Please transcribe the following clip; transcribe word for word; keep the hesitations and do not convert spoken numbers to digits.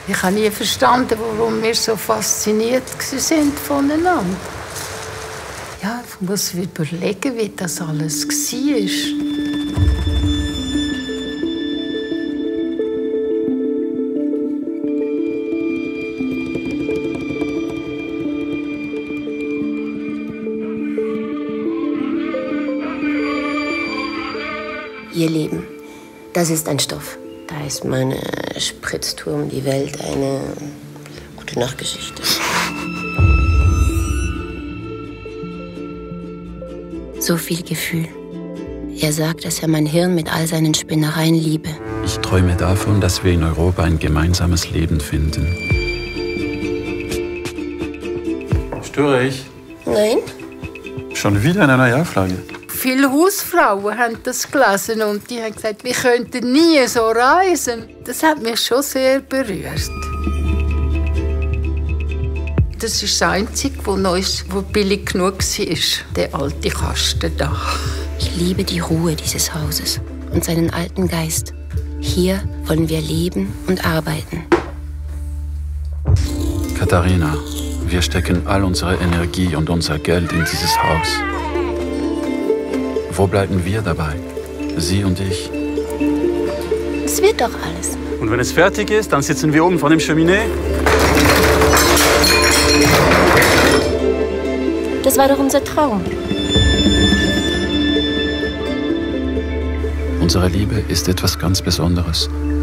Ich habe nie verstanden, warum wir so fasziniert sind voneinander. Ja, ich muss mir überlegen, wie das alles war. Ihr Leben, das ist ein Stoff. Da ist meine Spritztour um die Welt eine gute Nachtgeschichte. So viel Gefühl. Er sagt, dass er mein Hirn mit all seinen Spinnereien liebe. Ich träume davon, dass wir in Europa ein gemeinsames Leben finden. Störe ich? Nein. Schon wieder eine neue Auflage. Viele Hausfrauen haben das gelesen und die haben gesagt, wir könnten nie so reisen. Das hat mich schon sehr berührt. Das ist das Einzige, was uns, was billig genug war, der alte Kasten da. Ich liebe die Ruhe dieses Hauses und seinen alten Geist. Hier wollen wir leben und arbeiten. Katharina, wir stecken all unsere Energie und unser Geld in dieses Haus. Wo bleiben wir dabei? Sie und ich. Es wird doch alles. Und wenn es fertig ist, dann sitzen wir oben vor dem Cheminée. Das war doch unser Traum. Unsere Liebe ist etwas ganz Besonderes.